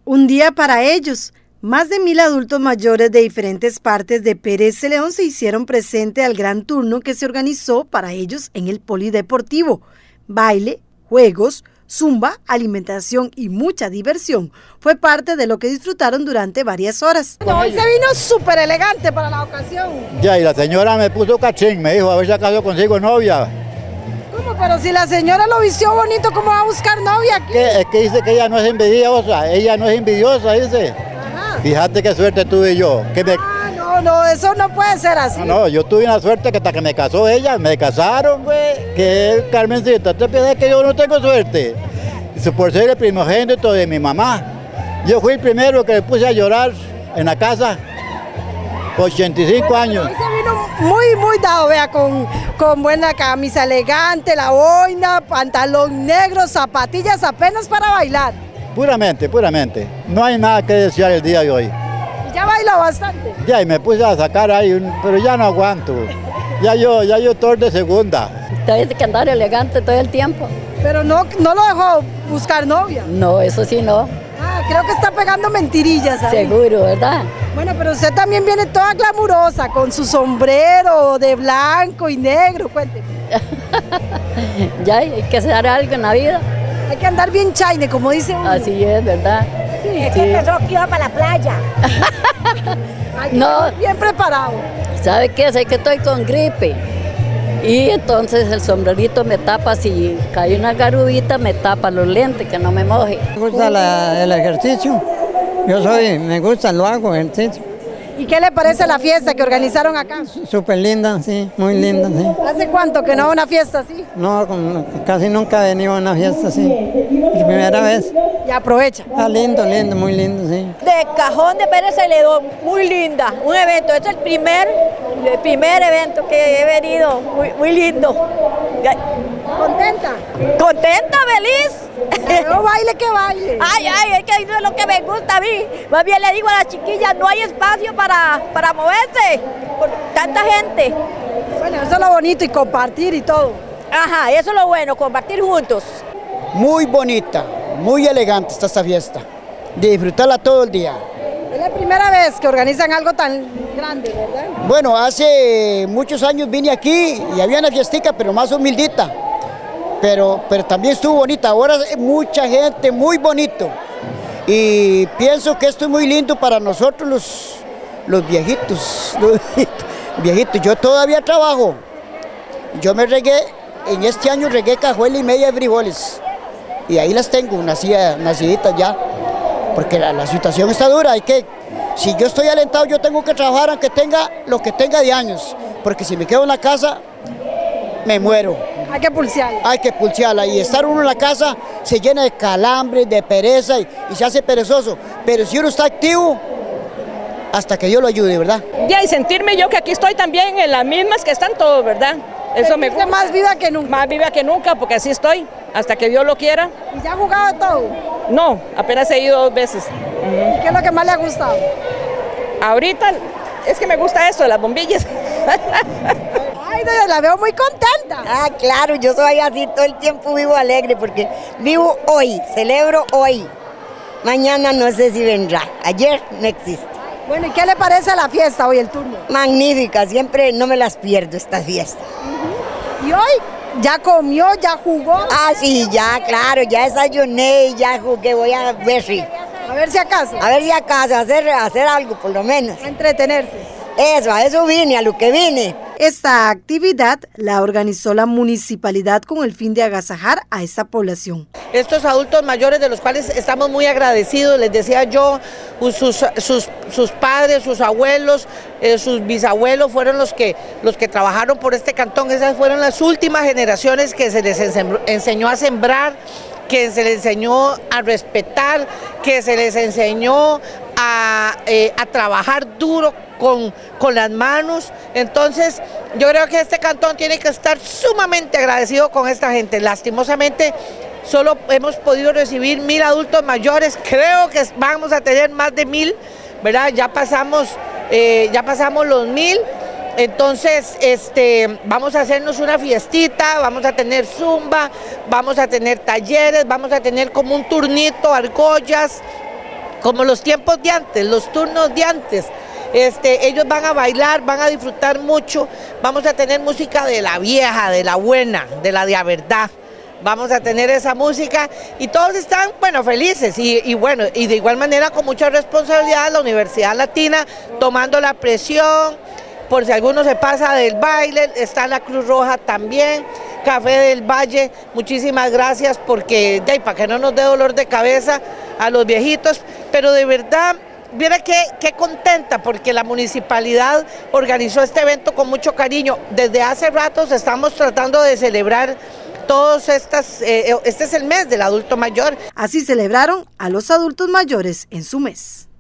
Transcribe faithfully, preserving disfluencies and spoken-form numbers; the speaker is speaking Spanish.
Un día para ellos. Más de mil adultos mayores de diferentes partes de Pérez Celedón se hicieron presente al gran turno que se organizó para ellos en el polideportivo. Baile, juegos, zumba, alimentación y mucha diversión fue parte de lo que disfrutaron durante varias horas. No, hoy se vino súper elegante para la ocasión. Ya, y la señora me puso cachín, me dijo a ver si acaso consigo novia. ¿Cómo? Pero si la señora lo vistió bonito, ¿cómo va a buscar novia aquí? ¿Qué? Es que dice que ella no es envidiosa, ella no es envidiosa, dice. Ajá. Fíjate qué suerte tuve yo. Que me... Ah, no, no, eso no puede ser así. No, no, yo tuve una suerte que hasta que me casó ella, me casaron, güey. Que Carmencita, ¿te piensas que yo no tengo suerte? Dice, por ser el primogénito de mi mamá. Yo fui el primero que le puse a llorar en la casa, ochenta y cinco años. Hoy se vino muy, muy dado, vea, con, con buena camisa elegante, la boina, pantalón negro, zapatillas apenas para bailar. Puramente, puramente. No hay nada que desear el día de hoy. ¿Y ya bailó bastante? Ya, y me puse a sacar ahí, un, pero ya no aguanto. Ya yo, ya yo estoy de segunda. Usted dice que andar elegante todo el tiempo. Pero no, no lo dejó buscar novia. No, eso sí no. Ah, creo que está pegando mentirillas ahí. Seguro, ¿verdad? Bueno, pero usted también viene toda glamurosa, con su sombrero de blanco y negro, cuénteme. Ya, hay que hacer algo en la vida. Hay que andar bien chaine, como dice uno. Así es, ¿verdad? Sí, es sí. que pensó que iba para la playa. Hay que No. ir bien preparado. ¿Sabe qué? Sé que estoy con gripe. Y entonces el sombrerito me tapa, si cae una garubita me tapa los lentes, que no me moje. Me gusta la, el ejercicio, yo soy, me gusta, lo hago, ejercicio. ¿Y qué le parece la fiesta que organizaron acá? Súper linda, sí, muy linda, sí. ¿Hace cuánto que no va a una fiesta así? No, con, casi nunca he venido a una fiesta así, es primera vez. Y aprovecha. Está lindo, lindo, muy lindo, sí. De Cajón de Pérez Celedón, muy linda, un evento, este es el primer, el primer evento que he venido, muy, muy lindo. ¿Contenta? ¿Contenta, feliz? No baile que baile. Ay, ay, es que eso es lo que me gusta a mí. Más bien le digo a las chiquillas, no hay espacio para, para moverse, por tanta gente. Bueno, eso es lo bonito y compartir y todo. Ajá, eso es lo bueno, compartir juntos. Muy bonita, muy elegante está esta fiesta, de disfrutarla todo el día. Es la primera vez que organizan algo tan grande, ¿verdad? Bueno, hace muchos años vine aquí y había una fiestica, pero más humildita. Pero, pero también estuvo bonita, ahora hay mucha gente, muy bonito. Y pienso que esto es muy lindo para nosotros los, los viejitos, los viejitos. Yo todavía trabajo, yo me regué, en este año regué cajuela y media de frijoles. Y ahí las tengo, nacidas, naciditas ya, porque la, la situación está dura, hay que, si yo estoy alentado yo tengo que trabajar aunque tenga lo que tenga de años, porque si me quedo en la casa, me muero. Hay que pulsearla. Hay que pulsearla y estar uno en la casa se llena de calambres, de pereza y, y se hace perezoso, pero si uno está activo, hasta que Dios lo ayude, ¿verdad? Ya, y sentirme yo que aquí estoy también en las mismas que están todos, ¿verdad? Eso me gusta. Más viva que nunca. Más viva que nunca, porque así estoy, hasta que Dios lo quiera. ¿Y ya ha jugado de todo? No, apenas he ido dos veces. ¿Y qué es lo que más le ha gustado? Ahorita es que me gusta eso, las bombillas. Ay, la veo muy contenta. Ah, claro, yo soy así, todo el tiempo vivo alegre, porque vivo hoy, celebro hoy. Mañana no sé si vendrá, ayer no existe. Bueno, ¿y qué le parece la fiesta hoy, el turno? Magnífica, siempre no me las pierdo esta fiesta. Uh-huh. ¿Y hoy ya comió, ya jugó? Ah, sí, ya, claro, ya desayuné, ya jugué, voy a ver si... A ver si acaso. A ver si acaso, hacer, hacer algo por lo menos. A entretenerse. Eso, a eso vine, a lo que vine. Esta actividad la organizó la municipalidad con el fin de agasajar a esta población. Estos adultos mayores de los cuales estamos muy agradecidos, les decía yo, sus, sus, sus padres, sus abuelos, eh, sus bisabuelos fueron los que, los que trabajaron por este cantón. Esas fueron las últimas generaciones que se les enseñó a sembrar, que se les enseñó a respetar, que se les enseñó a, eh, a trabajar duro con, con las manos. Entonces yo creo que este cantón tiene que estar sumamente agradecido con esta gente. Lastimosamente solo hemos podido recibir mil adultos mayores, creo que vamos a tener más de mil, ¿verdad? Ya pasamos, eh, ya pasamos los mil. Entonces, este, vamos a hacernos una fiestita, vamos a tener zumba, vamos a tener talleres, vamos a tener como un turnito, argollas, como los tiempos de antes, los turnos de antes. Este, ellos van a bailar, van a disfrutar mucho, vamos a tener música de la vieja, de la buena, de la de a verdad. Vamos a tener esa música y todos están, bueno, felices y, y bueno, y de igual manera con mucha responsabilidad la Universidad Latina tomando la presión, por si alguno se pasa del baile, está la Cruz Roja también, Café del Valle, muchísimas gracias porque, de, para que no nos dé dolor de cabeza a los viejitos, pero de verdad, mira qué, qué contenta porque la municipalidad organizó este evento con mucho cariño. Desde hace rato estamos tratando de celebrar todos estas, eh, este es el mes del adulto mayor. Así celebraron a los adultos mayores en su mes.